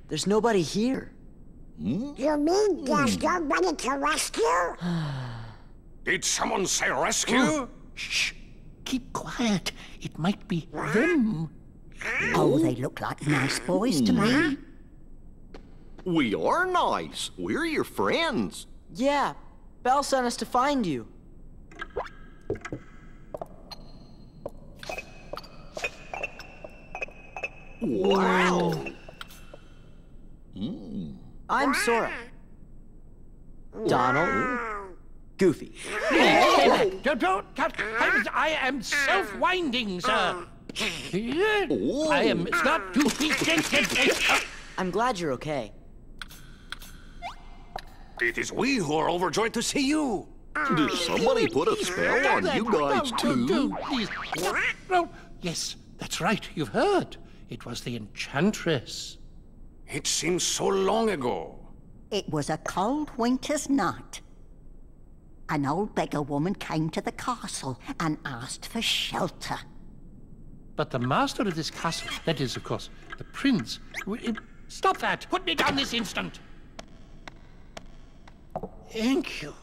There's nobody here. You mean there's nobody to rescue? Did someone say rescue? Shh! Keep quiet. It might be them. Oh, they look like nice boys to me. We are nice. We're your friends. Yeah, Belle sent us to find you. Wow. I'm Sora. Donald. Goofy. I am self-winding, sir. I am not Goofy. I'm glad you're okay. It is we who are overjoyed to see you. Did somebody put a spell on you guys too? No. Yes, that's right. You've heard. It was the Enchantress. It seems so long ago. It was a cold winter's night. An old beggar woman came to the castle and asked for shelter. But the master of this castle, that is, of course, the prince... Stop that! Put me down this instant! Thank you.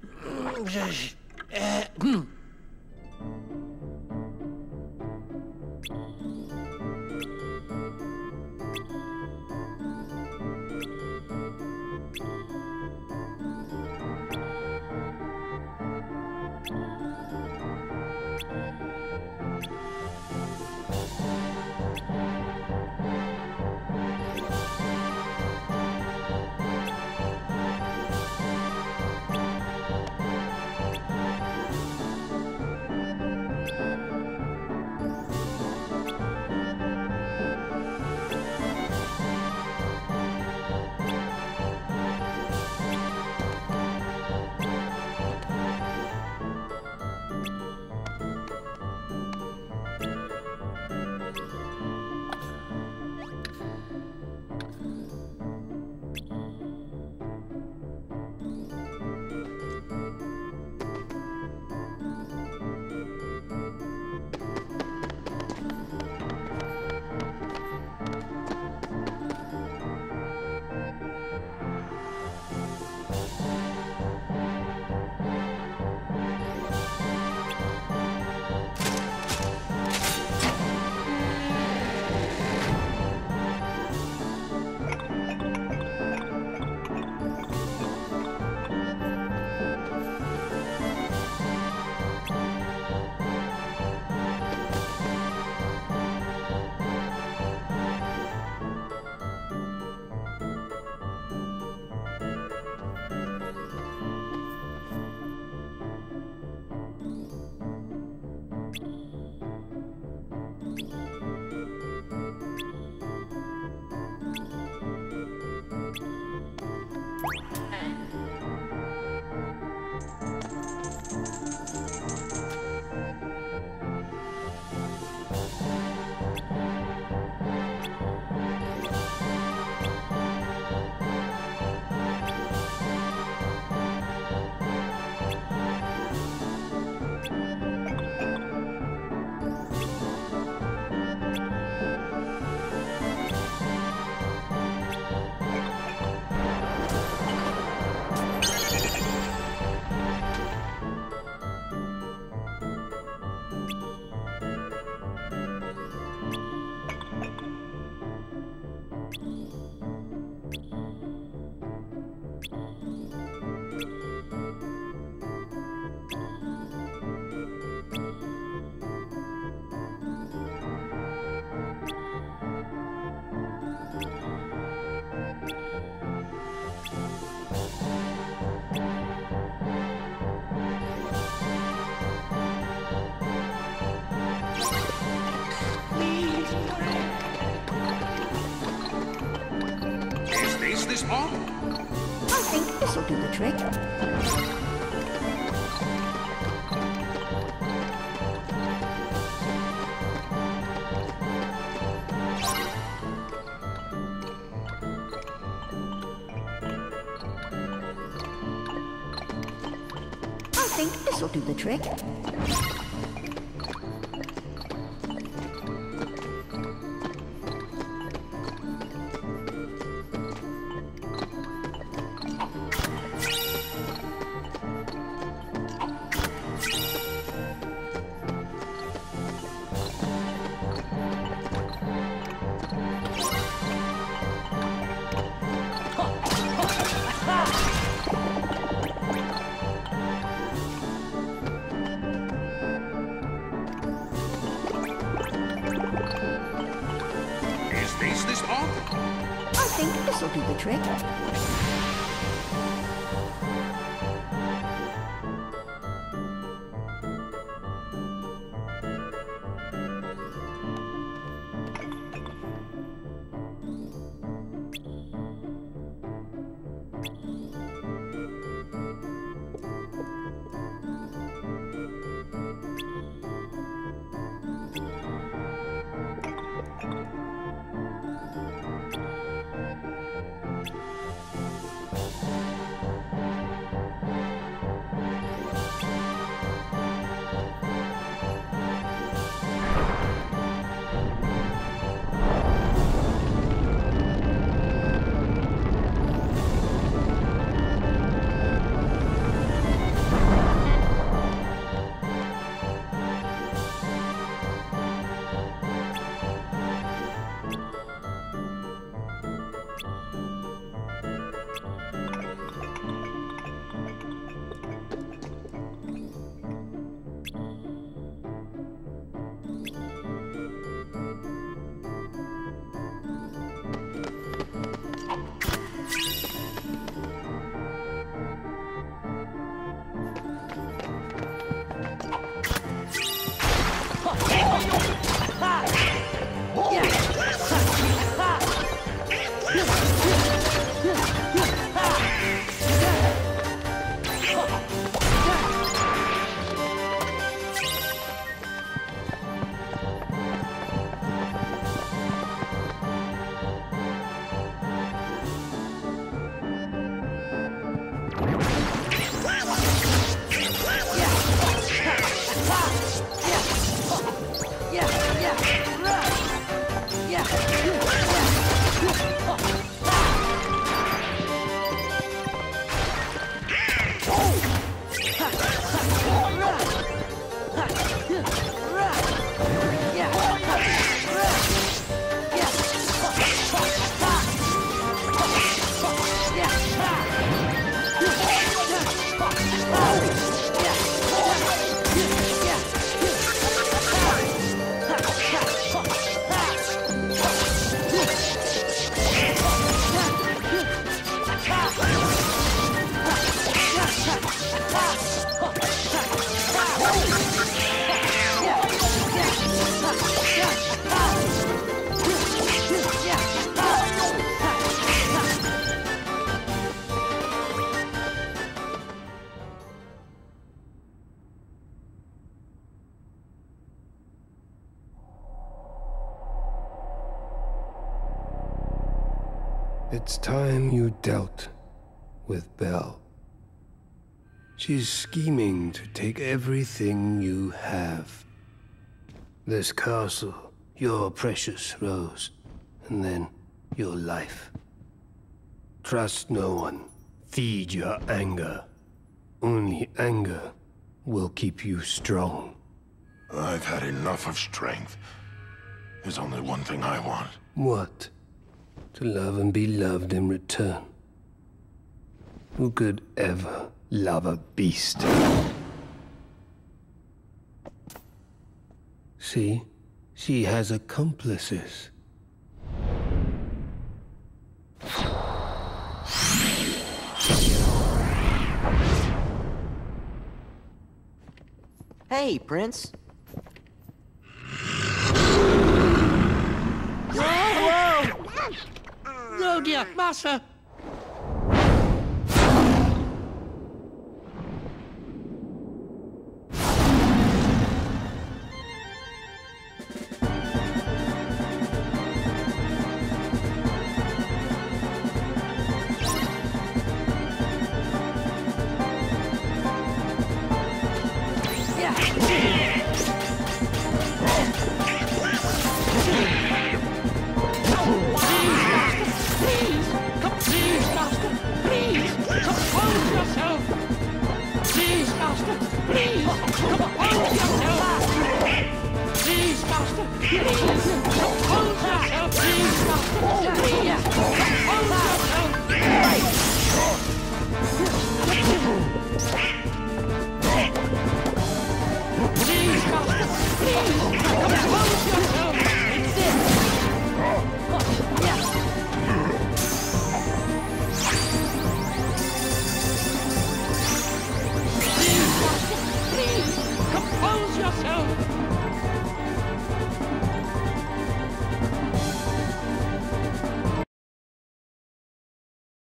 this all? I think this'll do the trick. I think this'll do the trick. think this'll do the trick. It's time you dealt with Belle. She's scheming to take everything you have. This castle, your precious Rose, and then your life. Trust no one. Feed your anger. Only anger will keep you strong. I've had enough of strength. There's only one thing I want. What? To love and be loved in return. Who could ever love a beast? See? She has accomplices. Hey, Prince. Oh dear, Master! Please, compose yourself, please, Master. Please, compose yourself.